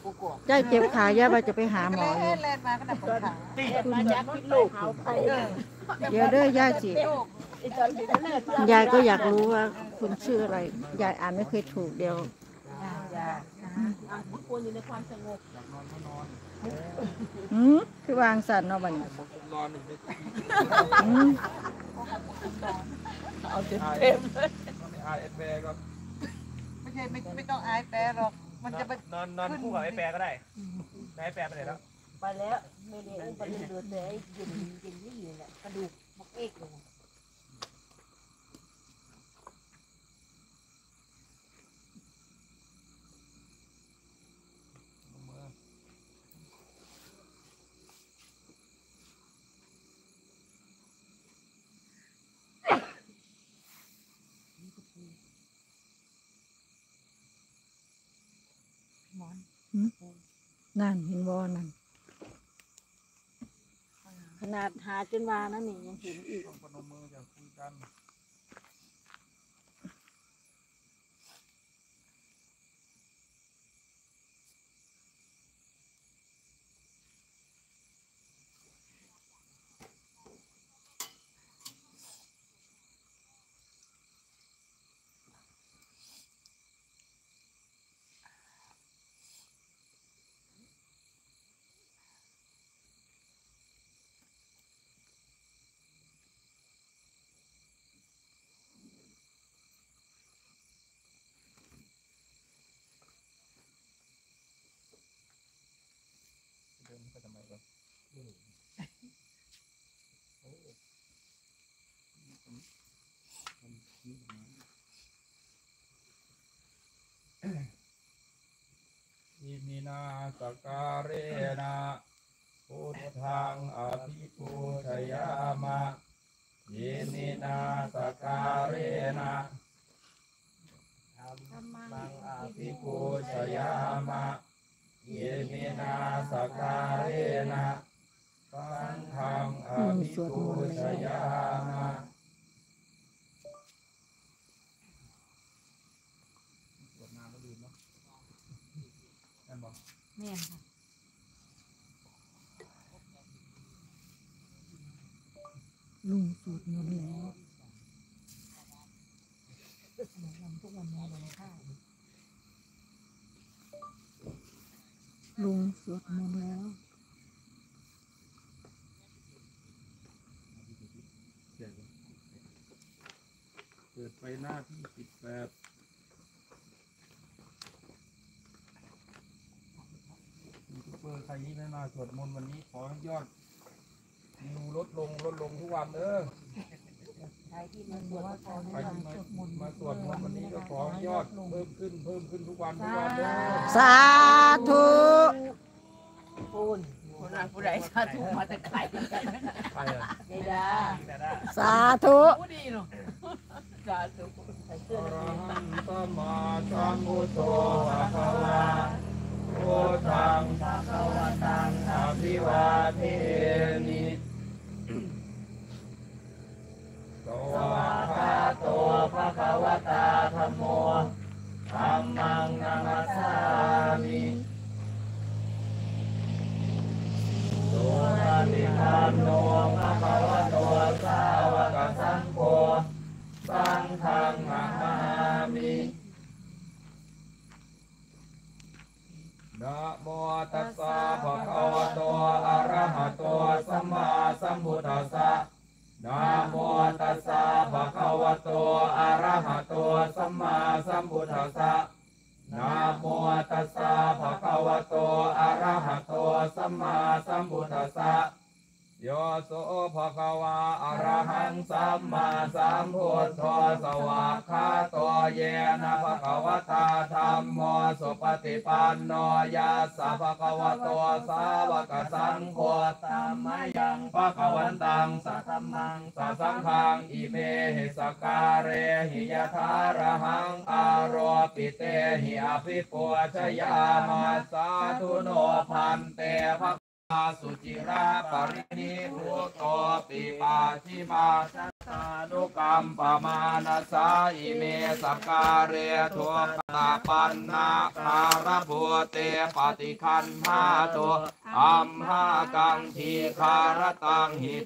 ย่าเจ็บขาย่าว่าจะไปหาหมออยู่เดี๋ยวเด้อย่าจิยายก็อยากรู้ว่าคุณชื่ออะไรยายอ่านไม่เคยถูกเดียวคือวางสันเนาะบัดนี้เอาเต็มเลยไม่อายแปรก็ไม่ต้องอายแปรหรอกมันจะนอนคู่กับไอ้แปรก็ได้ไอ้แปรไปไหนแล้วไปแล้วไม่ได้ไปเดือดเลยยิงนี่แหละกระดูกมักเอกเลยนั่นเห็นบ่นั่นขนาดหาจนวานั่นนี่ยังเห็นอีกพนมมือจะคุยกันไปทำไมกันอิมินาสการเรนะพุทธังอภิปูชยามะอิมินาสการเรนะธัมมังอภิปูชยามะอิมินาสการเรนะสังฆังอภิปูชยามะสวดน้ำก็ดีเนาะแม่บอกแม่ค่ะลุงสูตรมนต์แล้วทุกวันนี้เราข้าวลุงสวดมนต์แล้วเปิดไปหน้าที่18ยูทูบเบอร์ใครที่ไม่มาสวดมนต์วันนี้ขอให้ยอดวิวลดลงทุกวันเด้อใครที่มาสวดมาสวดมนต์วันนี้ก็ขอให้ยอดเพิ่มขึ้นทุกวันเด้อสาธุผู้ใดสาธุมาแต่ไข่ใครอ่ะไม่ได้สาธุดีเนาะสาธุอรหันตมาสัมพุทโธภะคะวะพุทธังภะคะวะตังอภิวาเทมิสวากขาโตภะคะวะตาธัมโมธัมมังนัมมัสสามิสุปฏิปันโนภะคะวะโตสาวกสังโฆสังฆังนะมามินะโมตัสสะภะคะวะโตอะระหะโตสัมมาสัมพุทธัสสะนะโมตัสสะภะคะวะโตอะระหะโตสัมมาสัมพุทธัสสะนะโมตัสสะภะคะวะโตอะระหะโตสัมมาสัมพุทธัสสะโยโสภะคะวะอะระหังสัมมาสัมพุทโธสวากขาโตเยนะภะคะวะตาธัมโมสุปฏิปันโนยัสสะภะคะวะโตสาวกสังโฆตัมมะยังภะคะวันตังสัทธัมมังสัสังฆังอิเมหิสการเรหิยะถาระหังอารปิเตหิอภิปูชยามาสาธุโนพันเตภะสุจิราปรินิพุโตปิปาชิมาสัตตานุกรรมปมานาสาอิเมสักการเรทุกตาปันนาคารบัวเตปฏิคันหาตัวอัมหากังทีคารตังหิ